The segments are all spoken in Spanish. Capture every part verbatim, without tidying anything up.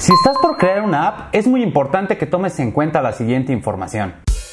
Si estás por crear una app, es muy importante que tomes en cuenta la siguiente información.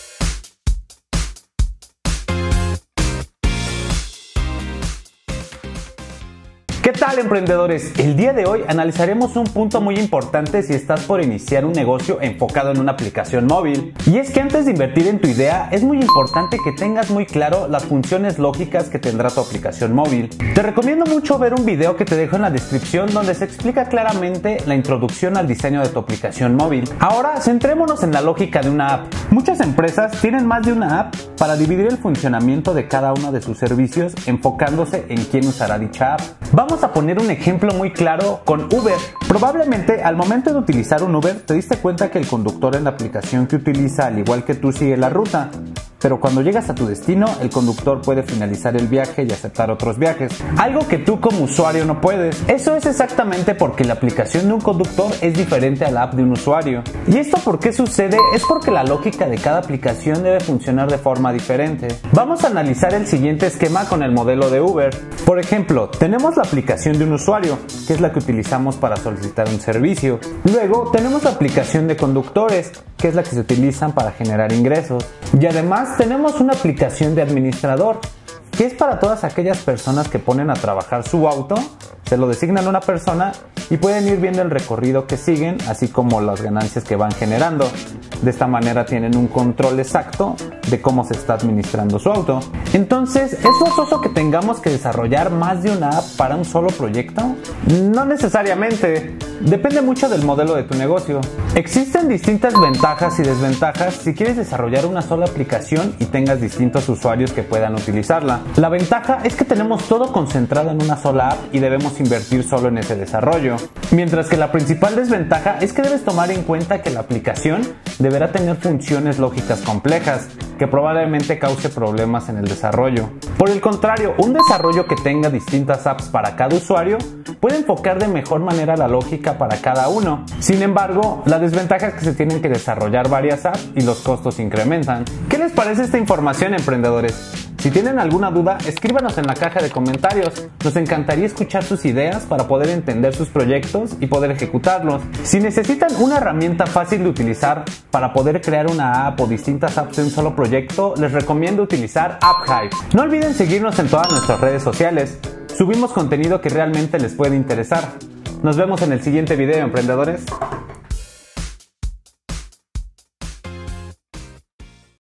¿Qué tal, emprendedores? El día de hoy analizaremos un punto muy importante si estás por iniciar un negocio enfocado en una aplicación móvil. Y es que antes de invertir en tu idea, es muy importante que tengas muy claro las funciones lógicas que tendrá tu aplicación móvil. Te recomiendo mucho ver un video que te dejo en la descripción donde se explica claramente la introducción al diseño de tu aplicación móvil. Ahora, centrémonos en la lógica de una app. Muchas empresas tienen más de una app para dividir el funcionamiento de cada uno de sus servicios enfocándose en quién usará dicha app. Vamos a poner un ejemplo muy claro con Uber. Probablemente al momento de utilizar un Uber te diste cuenta que el conductor en la aplicación que utiliza, al igual que tú, sigue la ruta. Pero cuando llegas a tu destino, el conductor puede finalizar el viaje y aceptar otros viajes. Algo que tú como usuario no puedes. Eso es exactamente porque la aplicación de un conductor es diferente a la app de un usuario. ¿Y esto por qué sucede? Es porque la lógica de cada aplicación debe funcionar de forma diferente. Vamos a analizar el siguiente esquema con el modelo de Uber. Por ejemplo, tenemos la aplicación de un usuario, que es la que utilizamos para solicitar un servicio. Luego tenemos la aplicación de conductores, que es la que se utilizan para generar ingresos. Y además tenemos una aplicación de administrador, que es para todas aquellas personas que ponen a trabajar su auto, se lo designan a una persona y pueden ir viendo el recorrido que siguen, así como las ganancias que van generando. De esta manera tienen un control exacto de cómo se está administrando su auto. Entonces, ¿es forzoso que tengamos que desarrollar más de una app para un solo proyecto? No necesariamente. Depende mucho del modelo de tu negocio. Existen distintas ventajas y desventajas si quieres desarrollar una sola aplicación y tengas distintos usuarios que puedan utilizarla. La ventaja es que tenemos todo concentrado en una sola app y debemos invertir solo en ese desarrollo. Mientras que la principal desventaja es que debes tomar en cuenta que la aplicación deberá tener funciones lógicas complejas, que probablemente cause problemas en el desarrollo. Por el contrario, un desarrollo que tenga distintas apps para cada usuario puede enfocar de mejor manera la lógica para cada uno. Sin embargo, la desventaja es que se tienen que desarrollar varias apps y los costos incrementan. ¿Qué les parece esta información, emprendedores? Si tienen alguna duda, escríbanos en la caja de comentarios. Nos encantaría escuchar sus ideas para poder entender sus proyectos y poder ejecutarlos. Si necesitan una herramienta fácil de utilizar para poder crear una app o distintas apps de un solo proyecto, les recomiendo utilizar AppHype. No olviden seguirnos en todas nuestras redes sociales. Subimos contenido que realmente les puede interesar. Nos vemos en el siguiente video, emprendedores.